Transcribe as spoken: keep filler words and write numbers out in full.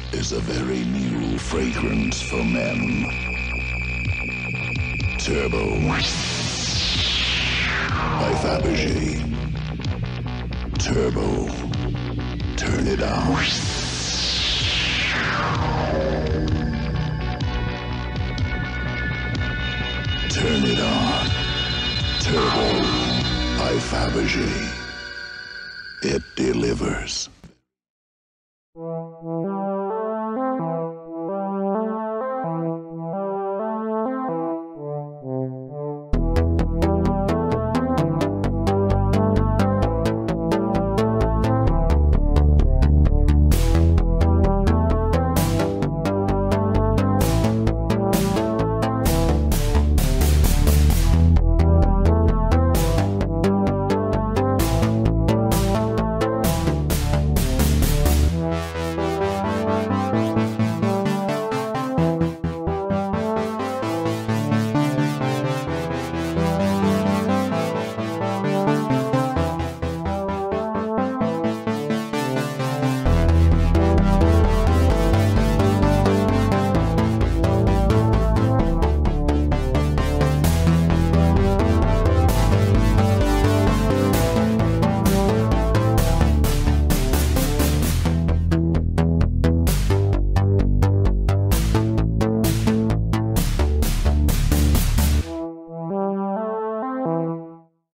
is a very new fragrance for men. Turbo by Fabergé. Turbo. Turn it on. Turn it on. Turbo by Fabergé. It delivers.